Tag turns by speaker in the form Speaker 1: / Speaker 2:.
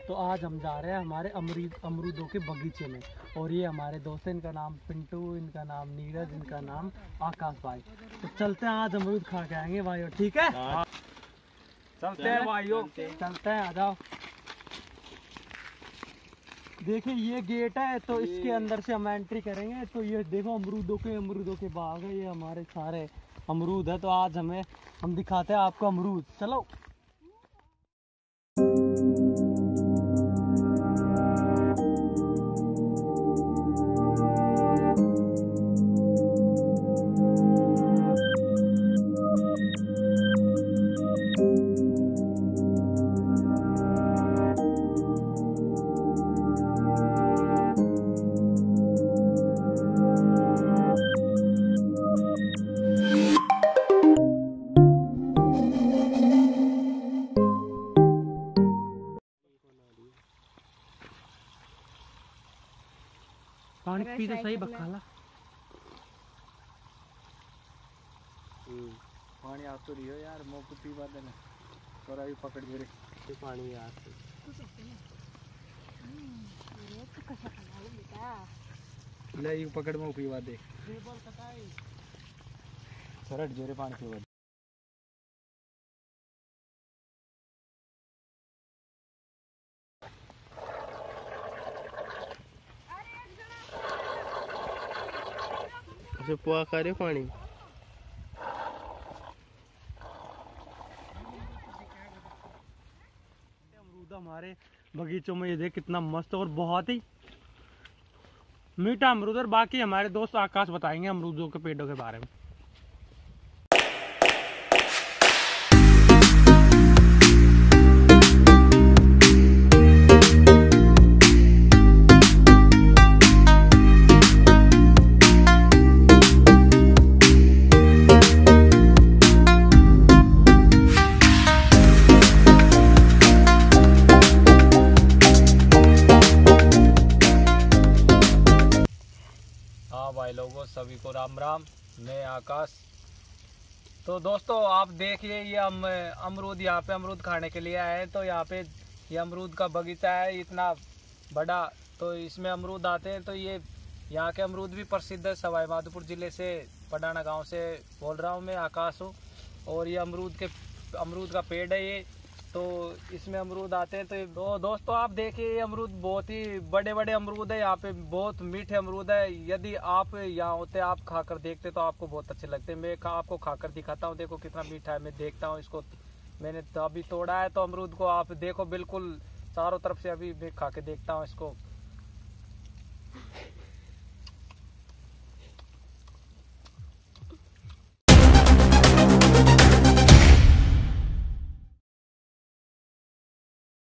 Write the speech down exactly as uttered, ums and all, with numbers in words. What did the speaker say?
Speaker 1: तो आज हम जा रहे हैं हमारे अमरूद अमरूदों के बगीचे में। और ये हमारे दोस्त हैं, इनका नाम पिंटू, इनका नाम नीरज, इनका नाम आकाश भाई। तो चलते हैं आज अमरूद खा के आएंगे भाइयों, ठीक है? हाँ। चलते हैं भाइयों, चलते हैं, आ जाओ। देखिए ये गेट है, तो इसके अंदर से हम एंट्री करेंगे। तो ये देखो अमरूदों के अमरूदों के बाग है, ये हमारे सारे अमरूद है। तो आज हमें हम दिखाते हैं आपको अमरूद, चलो। पानी पी तो सही बखाला।
Speaker 2: पानी आप तो रियो यार, मुंह को पी बात देना और अभी पकड़ दे रे पानी यार। ले यू पकड़ मुंह पी बात दे सरट जोरे पानी पी बात। पुआ करे पानी
Speaker 1: अमरूद हमारे बगीचों में, ये देख कितना मस्त और बहुत ही मीठा अमरूद। और बाकी हमारे दोस्त आकाश बताएंगे अमरूदों के पेड़ों के बारे में।
Speaker 2: भाई लोगों सभी को राम राम, मैं आकाश। तो दोस्तों आप देखिए, ये हम अमरूद यहाँ पे अमरूद खाने के लिए आए हैं। तो यहाँ पे ये अमरूद का बगीचा है इतना बड़ा। तो इसमें अमरूद आते हैं। तो ये यहाँ के अमरूद भी प्रसिद्ध है। सवाई माधोपुर ज़िले से पडाना गांव से बोल रहा हूँ मैं, आकाश हूँ। और ये अमरूद के अमरूद का पेड़ है ये, तो इसमें अमरूद आते हैं। तो, तो दोस्तों आप देखिए, ये अमरूद बहुत ही बड़े बड़े अमरूद है। यहाँ पे बहुत मीठे अमरूद है। यदि आप यहाँ होते, आप खाकर देखते तो आपको बहुत अच्छे लगते। मैं खा, आपको खाकर दिखाता हूँ। देखो कितना मीठा है। मैं देखता हूँ इसको, मैंने तो अभी तोड़ा है। तो अमरूद को आप देखो, बिल्कुल चारों तरफ से अभी मैं खा के देखता हूँ इसको।